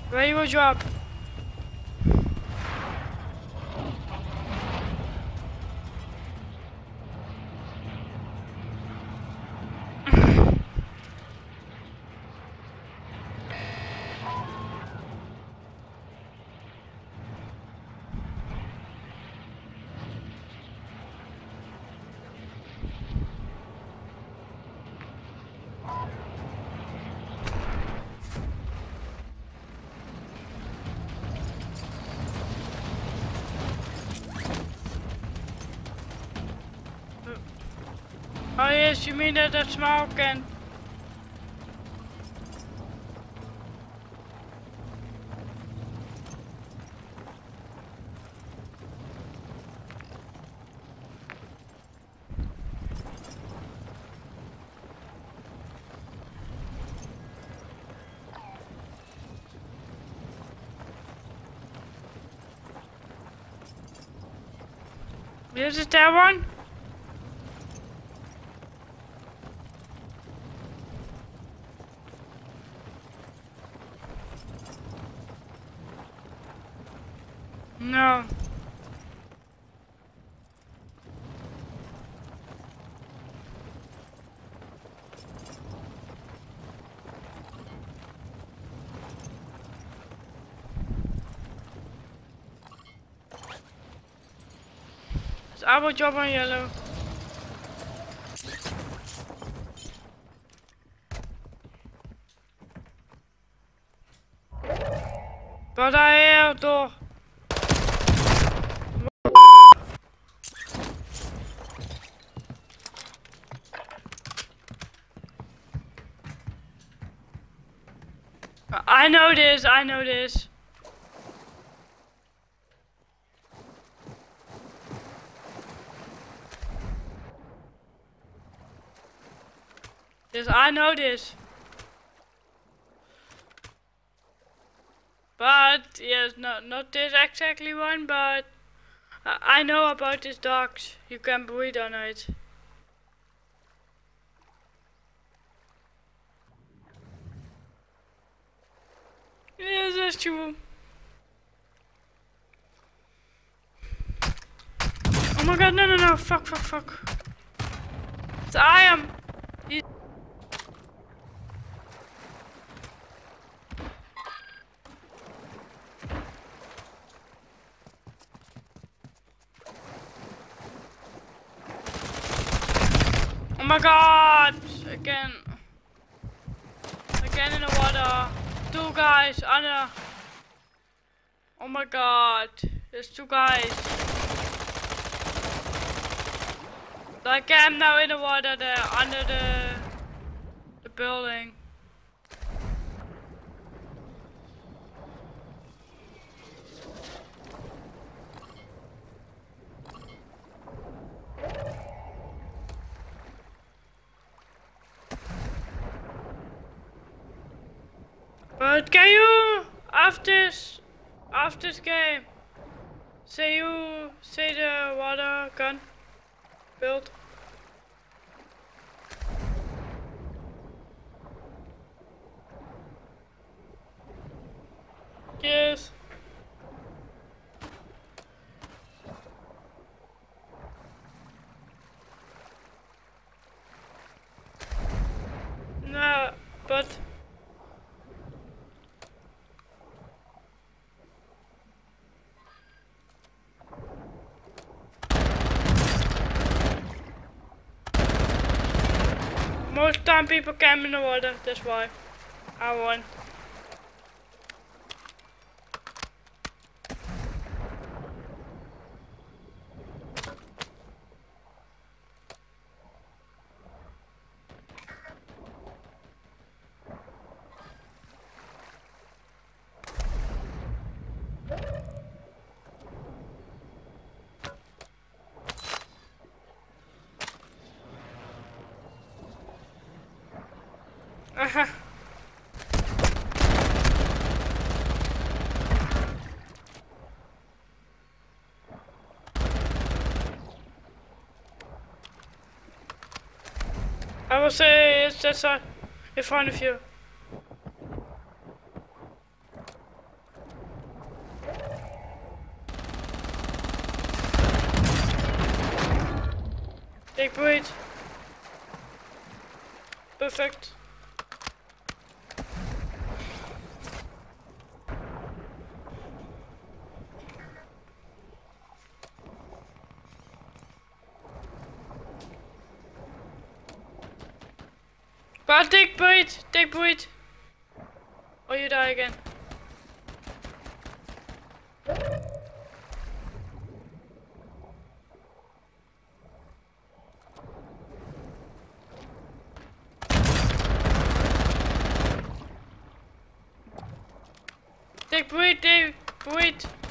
Where you will drop? Oh yes, you mean that smoke and... Is it that one? No. It's our job on yellow. But I hear door. I know this, I know this. Yes, I know this. But, yes, not this exactly one, but I know about these dogs. You can breathe on it. Yes, that's true. Oh my god, no, fuck. It's I am. Oh my god, again in the water. Two guys under. Oh my god, there's two guys. Like I'm now in the water there, under the building. But can you, after this game, say the water gun build? Yes. No, but most time people camp in the water, that's why I won. I will say it's just in front of you. Take breed. Perfect. But take breed, or you die again. Take breed.